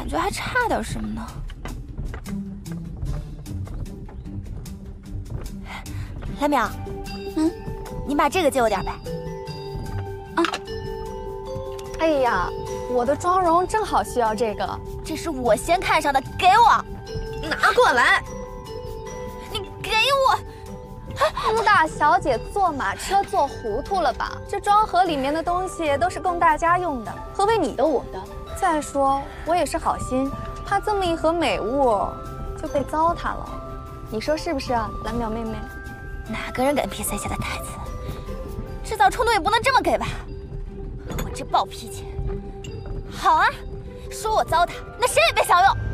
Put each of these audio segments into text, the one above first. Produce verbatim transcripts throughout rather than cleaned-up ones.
感觉还差点什么呢。蓝淼，嗯，你把这个借我点呗。 啊。哎呀，我的妆容正好需要这个， 这是我先看上的，给我， 拿过来。 你给我。 顾大小姐坐马车坐糊涂了吧？这装盒里面的东西都是供大家用的，何为你的我的？再说我也是好心，怕这么一盒美物就被糟蹋了，你说是不是啊，蓝淼妹妹？ 哪个人敢批塞下的台词？制造冲动也不能这么给吧？我这暴脾气。好啊，说我糟蹋，那谁也别想用。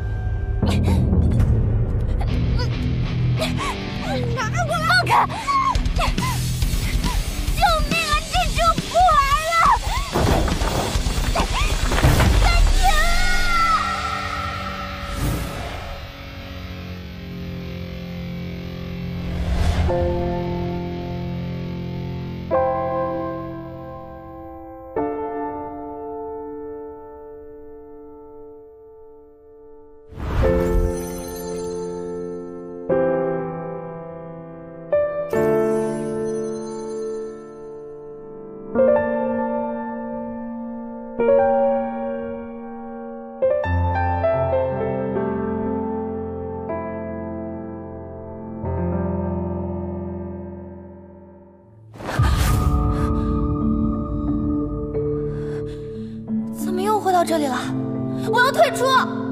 拿过来！放开！救命啊！这车破了！赶紧这里了，我要退出。